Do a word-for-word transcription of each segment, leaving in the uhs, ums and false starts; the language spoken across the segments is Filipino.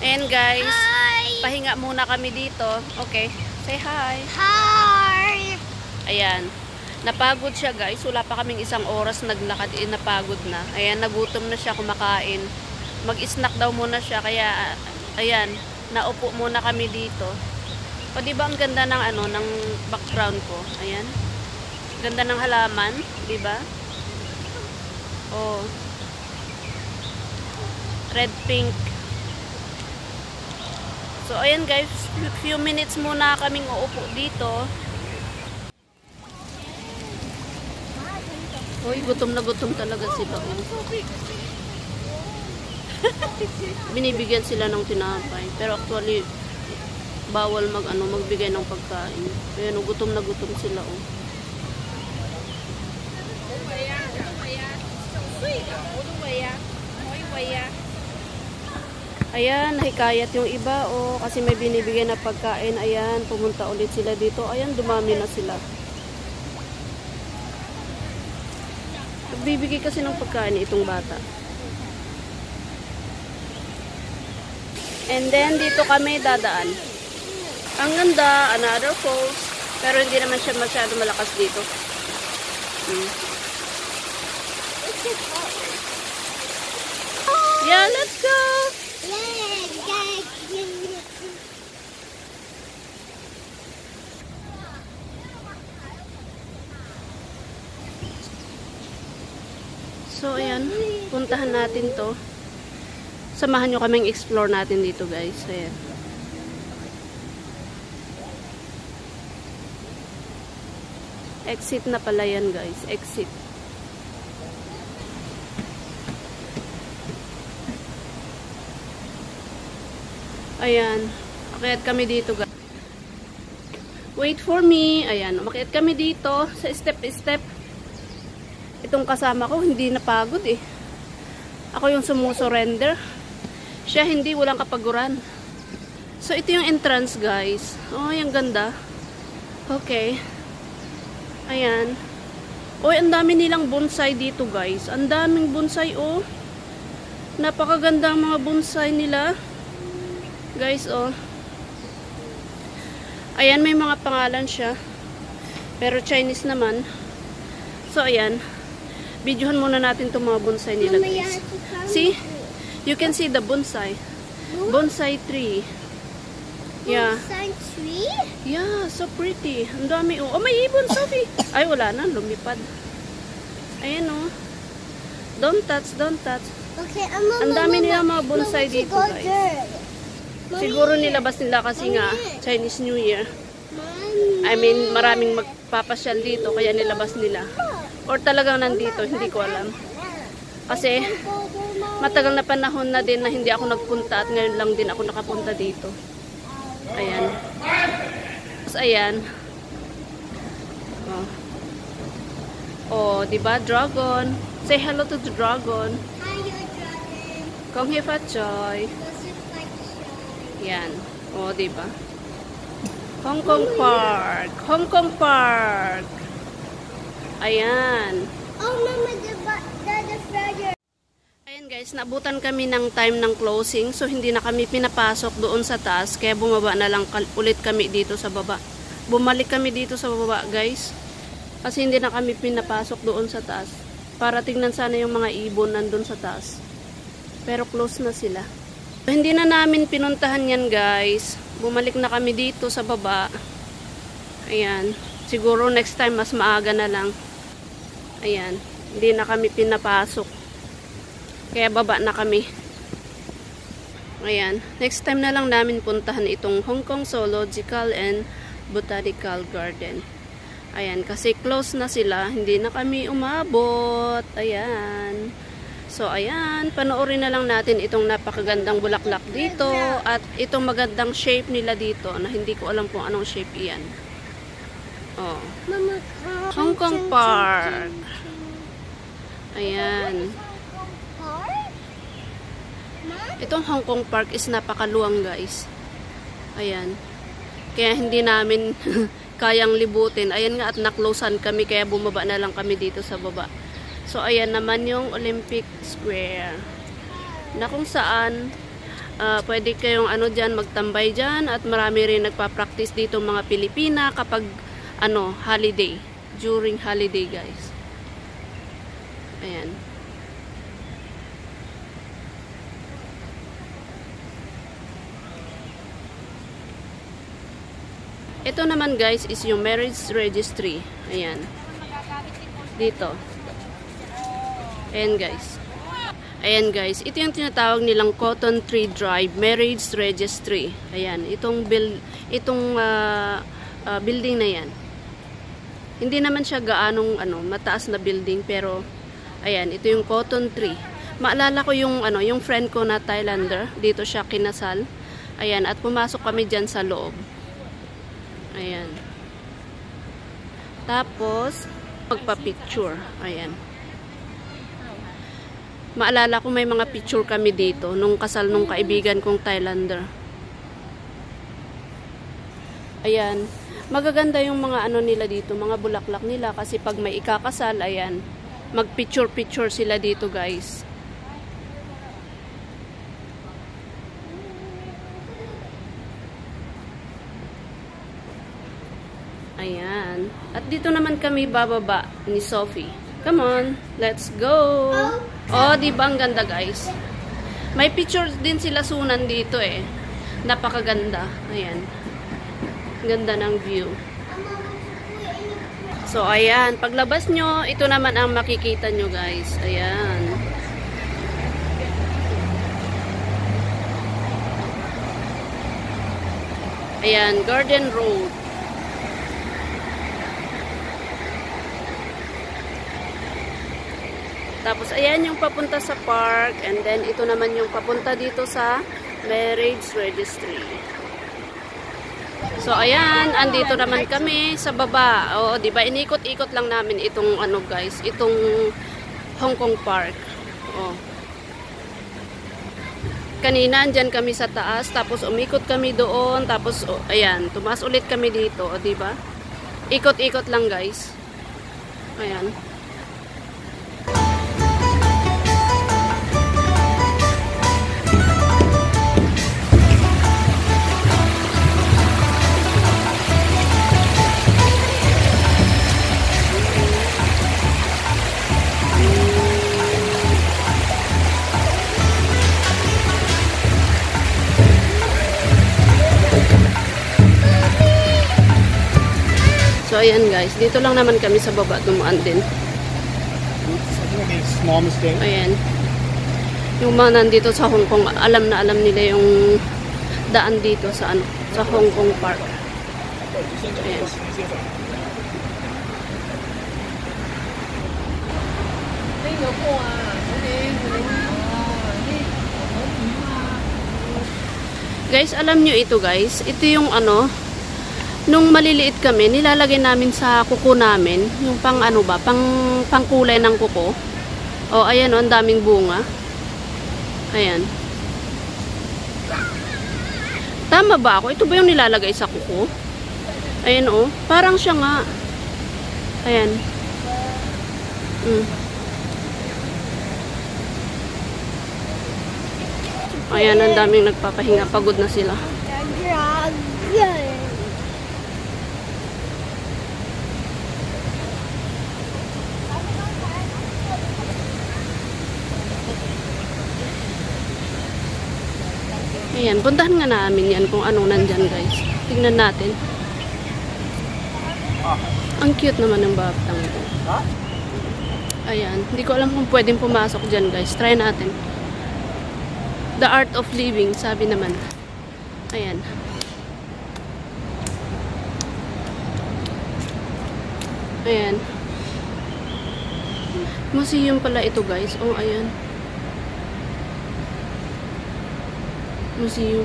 And guys, Hi! pahinga muna kami dito. Okay, say hi. Hi! Ayan. Napagod siya guys. Wala pa kaming isang oras naglakad. Eh, napagod na. Ayan, nagutom na siya kumakain. Mag-snack daw muna siya. Kaya, ayan, naupo muna kami dito. O diba ang ganda ng ano, ng background ko? Ayan. Ganda ng halaman. Diba? Oh. Red, pink. So, ayan guys, few minutes muna kaming uupo dito. Uy, gutom na gutom talaga sila. Oh. Binibigyan sila ng tinapay. Pero actually, bawal mag, ano, magbigay ng pagkain. Ayan, oh, gutom na gutom sila. Oh. Ayan, nahikayat yung iba, oh, kasi may binibigay na pagkain. Ayan, pumunta ulit sila dito. Ayan, dumami na sila. Nagbibigay kasi ng pagkain itong bata. And then, dito kami dadaan. Ang ganda, another falls. Pero hindi naman siya masyado malakas dito. Hmm. Yeah, let's go! So, ayan. Puntahan natin to. Samahan nyo kaming explore natin dito, guys. Ayan. Exit na pala yan, guys. Exit. Ayan. Umakyat kami dito, guys. Wait for me. Ayan. Umakyat kami dito sa step-step. Itong kasama ko, hindi napagod eh. Ako yung sumusurrender. Siya hindi, walang kapaguran. So, ito yung entrance, guys. Oh, yung ganda. Okay. Ayan. Oh, ang dami nilang bonsai dito, guys. Ang daming bonsai, oh. Napakaganda ang mga bonsai nila. Guys, oh. Ayan, may mga pangalan siya. Pero Chinese naman. So, ayan. Videohan muna natin itong mga bonsai nila, guys. See? You can see the bonsai. Bonsai tree. Yeah. Bonsai tree? Yeah, so pretty. Ang dami, oh. Oh, may ibon, Sophie. Ay, wala na. Lumipad. Ayan, oh. Don't touch, don't touch. Okay, Mama, ang dami Mama, nila mga bonsai Mama, dito, go guys. there. Siguro nilabas nila kasi nga Chinese New Year. Mama. I mean, maraming magpapasyal dito, kaya nilabas nila. Or talagang nandito, hindi ko alam. Kasi, matagal na panahon na din na hindi ako nagpunta at ngayon lang din ako nakapunta dito. Ayan. Tapos, ayan. Oh. Oh, diba? Dragon. Say hello to the dragon. Hi, your dragon. Kong He Fat Choy. This is like show. Yan. Oh, diba? Hong Kong Park. Hong Kong Park. Ayan. Oh, Mama, the the the frogger. Ayan guys, naabutan kami ng time ng closing. So, hindi na kami pinapasok doon sa taas. Kaya bumaba na lang ulit kami dito sa baba. Bumalik kami dito sa baba, guys. Kasi hindi na kami pinapasok doon sa taas. Para tingnan sana yung mga ibon nandun sa taas. Pero close na sila. So, hindi na namin pinuntahan yan, guys. Bumalik na kami dito sa baba. Ayan. Siguro next time mas maaga na lang. Ayan. Hindi na kami pinapasok. Kaya baba na kami. Ayan. Next time na lang namin puntahan itong Hong Kong Zoological and Botanical Garden. Ayan. Kasi close na sila. Hindi na kami umabot. Ayan. So, ayan. Panoorin na lang natin itong napakagandang bulaklak dito. At itong magandang shape nila dito. Na hindi ko alam kung anong shape iyan. Oh. Mama, Hong Kong Park. Ayan. Itong Hong Kong Park is napakaluwang, guys. Ayan. Kaya hindi namin kayang libutin. Ayan nga at naklosan kami kaya bumaba na lang kami dito sa baba. So, ayan naman yung Olympic Square. Na kung saan Uh, pwede kayong ano dyan, magtambay dyan. At marami rin nagpa-practice dito mga Pilipina kapag ano, holiday. During holiday, guys. Ayan. Ito naman guys is yung marriage registry. Ayan. Dito. Ayan guys. Ayan guys. Ito yung tinatawag nilang Cotton Tree Drive Marriage Registry. Ayan. Itong, build, itong uh, uh, building na yan. Hindi naman siya gaanong ano, mataas na building. Pero ayan. Ito yung Cotton Tree. Maalala ko yung, ano, yung friend ko na Thailander. Dito siya kinasal. Ayan. At pumasok kami dyan sa loob. Ayan. Tapos, magpa-picture. Ayan. Maalala ko may mga picture kami dito nung kasal nung kaibigan kong Thailander. Ayan. Magaganda yung mga ano nila dito, mga bulaklak nila kasi pag may ikakasal, ayan, mag-picture-picture sila dito, guys. Ayan. At dito naman kami bababa ni Sophie. Come on, let's go. Oh, di ba ang ganda, guys? May picture din sila sunan dito eh. Napakaganda. Ayan. Ganda ng view. So, ayan. Paglabas nyo, ito naman ang makikita nyo, guys. Ayan. Ayan, Garden Road. Tapos, ayan yung papunta sa park. And then, ito naman yung papunta dito sa marriage registry. So, ayan. Andito naman kami sa baba. Oo, diba? Inikot-ikot lang namin itong, ano guys, itong Hong Kong Park. Oo. Kanina, andyan kami sa taas. Tapos, umikot kami doon. Tapos, oh, ayan. Tumaas ulit kami dito. O, diba? Ikot-ikot lang, guys. Ayan. So, ayan guys. Dito lang naman kami sa baba. Dumaan din. Ayan. Yung mga nandito sa Hong Kong, alam na alam nila yung daan dito sa ano, sa Hong Kong Park. Ayan. Guys, alam nyo ito guys. Ito yung ano, nung maliliit kami, nilalagay namin sa kuko namin, yung pang ano ba, pang pangkulay ng kuko. O, ayan o, ang daming bunga. Ayan. Tama ba ako? Ito ba yung nilalagay sa kuko? Ayan o, parang siya nga. Ayan. Mm. Ayan, ang daming nagpapahinga. Pagod na sila. Ayan, puntahan nga namin yan kung anong nandyan guys. Tingnan natin. Ang cute naman ng batang ito. Ayan, hindi ko alam kung pwedeng pumasok dyan guys. Try natin. The Art of Living, sabi naman. Ayan. Ayan. Museum pala ito guys. Oh, ayan. Museum.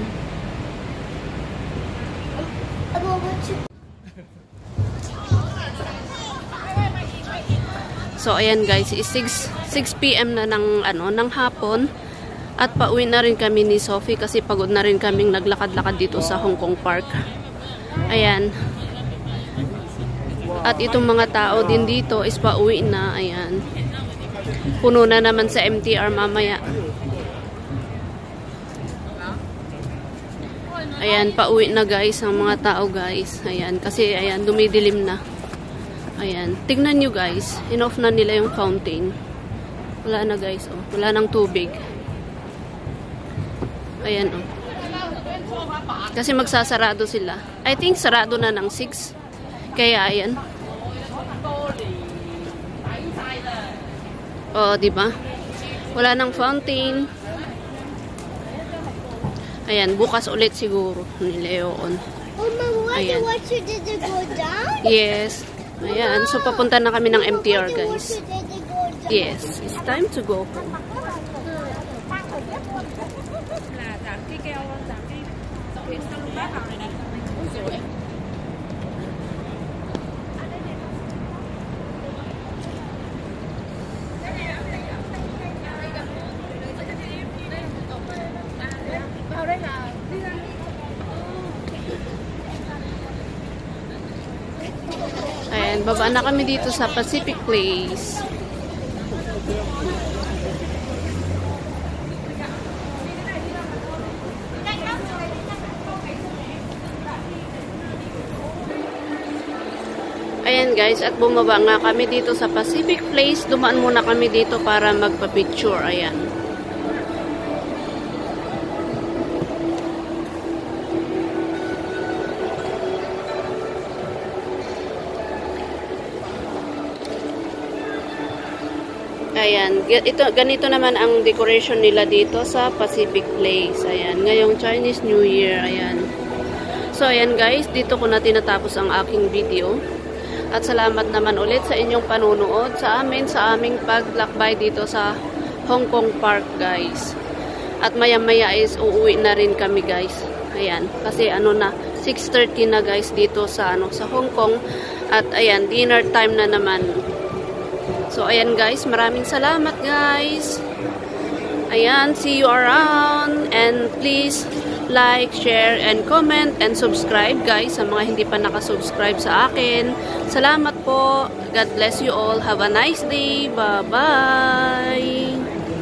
So ayan guys, is six p m na ng ano, ng hapon at pauwi na rin kami ni Sophie kasi pagod na rin kaming naglakad-lakad dito sa Hong Kong Park. Ayan. At itong mga tao din dito is pauwi na. Ayan. Puno na naman sa M T R mamaya. Ayan, pauwi na guys ang mga tao guys. Ayan, kasi ayan, dumidilim na. Ayan, tignan nyo guys. In-off na nila yung fountain. Wala na guys, oh. Wala nang tubig. Ayan, oh. Kasi magsasarado sila. I think sarado na ng six. Kaya ayan. Oh, di ba? Wala nang fountain. Ayan, bukas ulit siguro ni Leon. Oh, Mom, what the water did it go down? Yes. Ayan, so papunta na kami ng M T R, guys. Did it go down? Yes, it's time to go home. Ayan, baba na kami dito sa Pacific Place. Ayan guys, at bumaba nga kami dito sa Pacific Place. Dumaan muna kami dito para magpa-picture. Ayan. Ayan, ito, ganito naman ang decoration nila dito sa Pacific Place. Ayan, ngayong Chinese New Year. Ayan. So, ayan guys, dito ko na tinatapos ang aking video. At salamat naman ulit sa inyong panunood sa amin, sa aming paglakbay dito sa Hong Kong Park, guys. At maya-maya is uuwi na rin kami, guys. Ayan, kasi ano na, six thirty na guys dito sa, ano, sa Hong Kong. At ayan, dinner time na naman. So, ayan guys, maraming salamat guys. Ayan, see you around. And please like, share, and comment, and subscribe guys sa mga hindi pa nakasubscribe sa akin. Salamat po. God bless you all. Have a nice day. Bye-bye.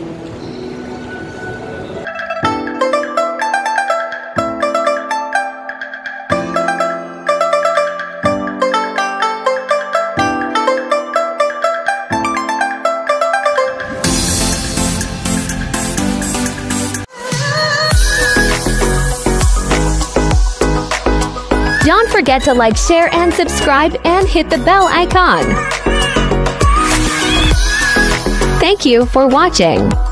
Don't forget to like, share, and subscribe, and hit the bell icon. Thank you for watching.